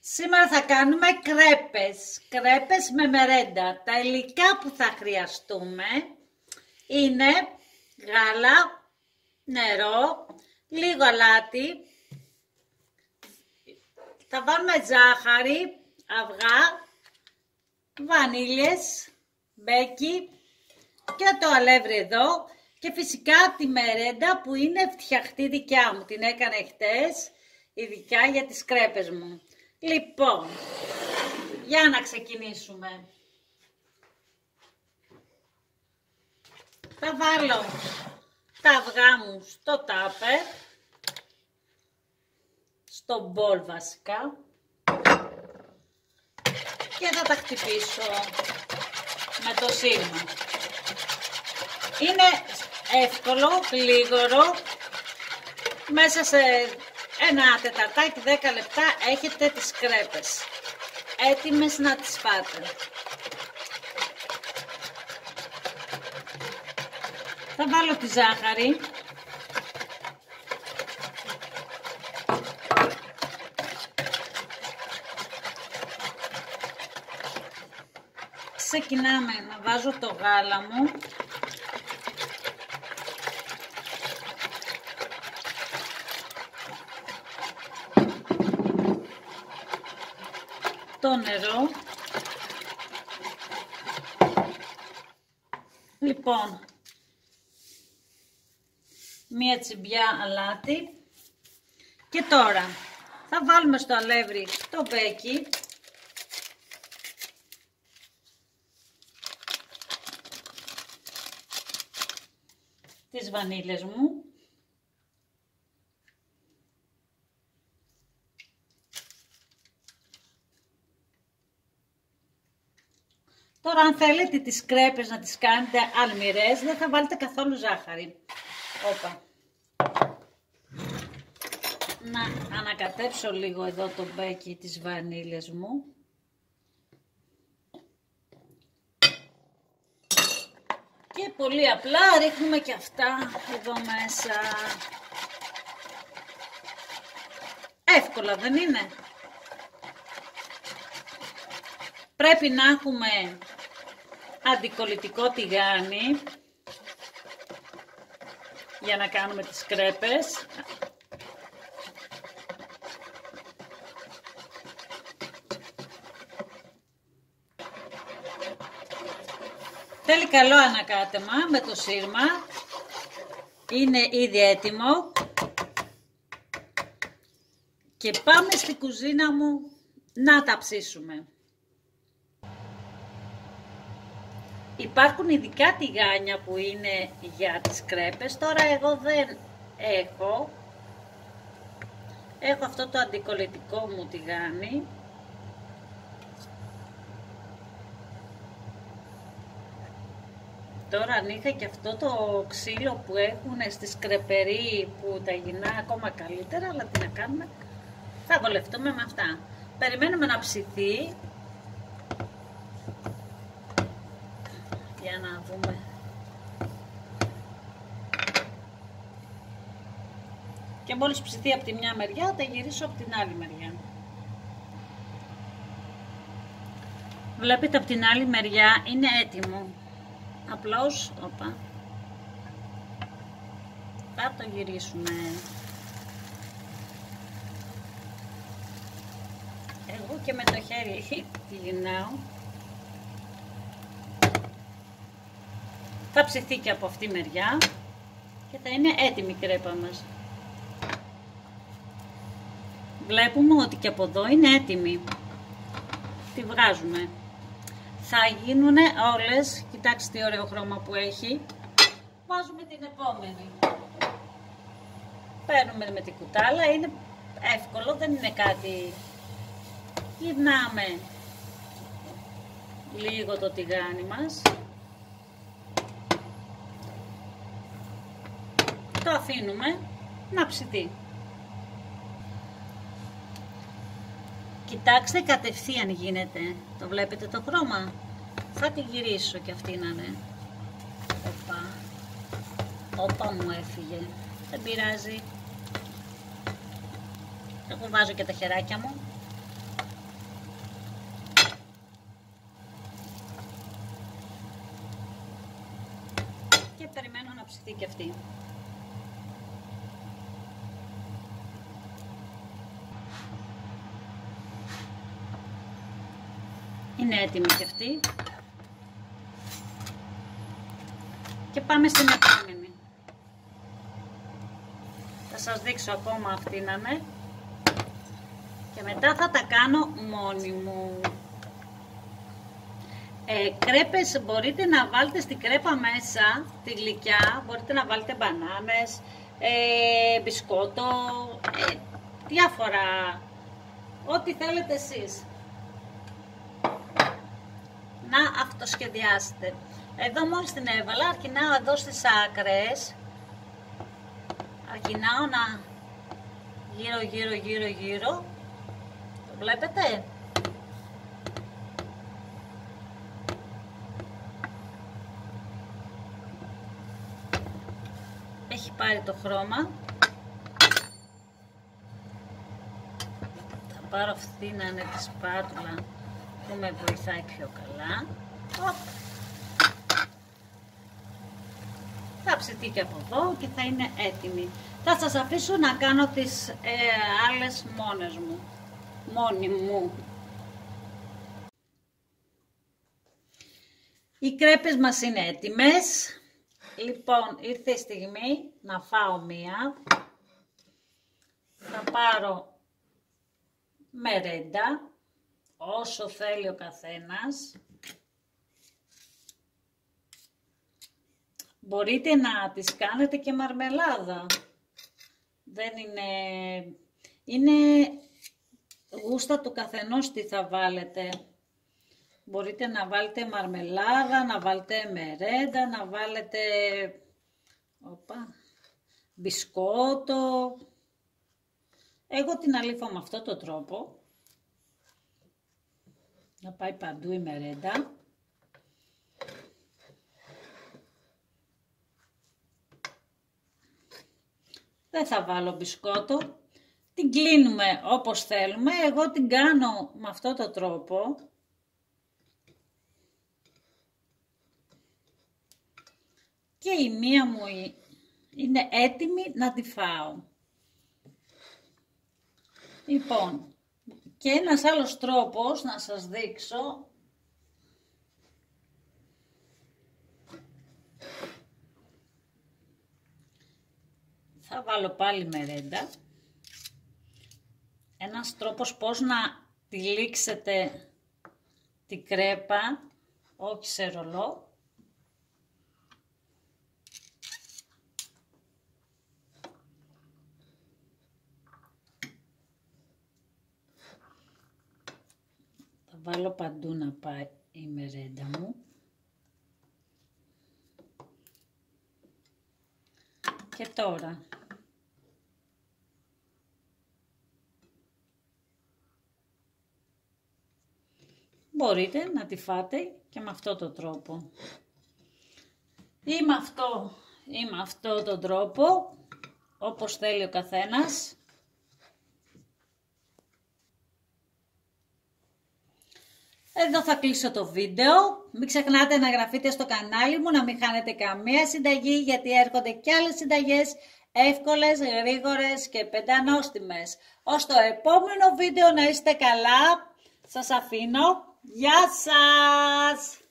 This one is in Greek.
Σήμερα θα κάνουμε κρέπες με μερέντα. Τα υλικά που θα χρειαστούμε είναι γάλα, νερό, λίγο αλάτι, θα βάλουμε ζάχαρη, αυγά, βανίλιες, μπέκι και το αλεύρι εδώ και φυσικά τη μερέντα που είναι φτιαχτή δικιά μου. Την έκανα χτες ειδικά για τις κρέπες μου. Λοιπόν, για να ξεκινήσουμε. Θα βάλω τα αυγά μου στο τάπερ, στο μπολ βασικά και θα τα χτυπήσω με το σύρμα. Είναι εύκολο, γλίγορο, μέσα σε ένα τεταρτάκι 10 λεπτά έχετε τις κρέπες έτοιμες να τις φάτε. Θα βάλω τη ζάχαρη. Ξεκινάμε να βάζω το γάλα μου. Το νερό. Λοιπόν, μία τσιμπιά αλάτι και τώρα θα βάλουμε στο αλεύρι το μπέκι, τις βανίλες μου, τώρα αν θέλετε τις κρέπες να τις κάνετε αλμυρές δεν θα βάλετε καθόλου ζάχαρη. Όπα. Να ανακατέψω λίγο εδώ το μπέκι της βανίλιας μου. Και πολύ απλά ρίχνουμε και αυτά εδώ μέσα. Εύκολα δεν είναι? Πρέπει να έχουμε αντικολλητικό τηγάνι για να κάνουμε τις κρέπες. Θέλει καλό ανακάτεμα με το σύρμα. Είναι ήδη έτοιμο. Και πάμε στη κουζίνα μου να τα ψήσουμε. Υπάρχουν ειδικά τηγάνια που είναι για τις κρέπες. Τώρα εγώ δεν έχω. Έχω αυτό το αντικολλητικό μου τηγάνι. Τώρα αν είχα και αυτό το ξύλο που έχουν στις κρεπερί που τα γυρνά ακόμα καλύτερα, αλλά τι να κάνουμε, θα βολευτούμε με αυτά. Περιμένουμε να ψηθεί. Για να δούμε. Και μόλις ψηθεί από τη μια μεριά, θα γυρίσω από την άλλη μεριά. Βλέπετε από την άλλη μεριά είναι έτοιμο. Απλώς, όπα, θα το γυρίσουμε. Εγώ και με το χέρι τη γυρνάω. Θα ψηθεί και από αυτή μεριά και θα είναι έτοιμη η κρέπα μας. Βλέπουμε ότι και από εδώ είναι έτοιμη. Τη βγάζουμε. Θα γίνουν όλες, κοιτάξτε τι ωραίο χρώμα που έχει. Βάζουμε την επόμενη. Παίρνουμε με την κουτάλα, είναι εύκολο, δεν είναι κάτι. Γυρνάμε λίγο το τηγάνι μας. Το αφήνουμε να ψηθεί. Κοιτάξτε κατευθείαν γίνεται. Το βλέπετε το χρώμα? Θα τη γυρίσω και αυτή να είναι. Οπα. Όπα μου έφυγε. Δεν πειράζει. Εγώ βάζω και τα χεράκια μου. αυτή και αυτή. Είναι έτοιμη και αυτή. Και πάμε στην επόμενη. Θα σας δείξω ακόμα αυτή να είναι. Και μετά θα τα κάνω μόνη μου. Κρέπες μπορείτε να βάλετε στην κρέπα μέσα, τη γλυκιά, μπορείτε να βάλετε μπανάνες, μπισκότο, διάφορα, ό,τι θέλετε εσείς. Να αυτοσχεδιάσετε. Εδώ μόλις την έβαλα, αρχινάω εδώ στις άκρες, αρχινάω να γύρω, το βλέπετε? Έχει πάρει το χρώμα. Θα πάρω αυτή να είναι τη σπάτουλα που με βοηθάει πιο καλά. Θα ψηθεί και από εδώ και θα είναι έτοιμη. Θα σας αφήσω να κάνω τις άλλες μόνη μου. Οι κρέπες μας είναι έτοιμες. Λοιπόν, ήρθε η στιγμή να φάω μία. Θα πάρω μερέντα, όσο θέλει ο καθένας. Μπορείτε να τις κάνετε και μαρμελάδα. Δεν είναι γούστα του καθενός τι θα βάλετε. Μπορείτε να βάλετε μαρμελάδα, να βάλετε μερέντα, να βάλετε μπισκότο. Εγώ την αλήφω με αυτό το τρόπο. Να πάει παντού η μερέντα. Δεν θα βάλω μπισκότο. Την κλείνουμε όπως θέλουμε. Εγώ την κάνω με αυτό το τρόπο. Και η μία μου είναι έτοιμη να τη φάω. Λοιπόν, και ένας άλλος τρόπος να σας δείξω. Θα βάλω πάλι μερέντα. Ένας τρόπος πώς να τυλίξετε τη κρέπα, όχι σε ρολό. Θα βάλω παντού να πάει η μερέντα μου. Και τώρα μπορείτε να τη φάτε και με αυτό το τρόπο ή με αυτό τον τρόπο, όπως θέλει ο καθένας. Εδώ θα κλείσω το βίντεο. Μην ξεχνάτε να εγγραφείτε στο κανάλι μου, να μην χάνετε καμία συνταγή, γιατί έρχονται και άλλες συνταγές εύκολες, γρήγορες και πεντανόστιμες. Ως το επόμενο βίντεο να είστε καλά. Σας αφήνω. Γεια σας!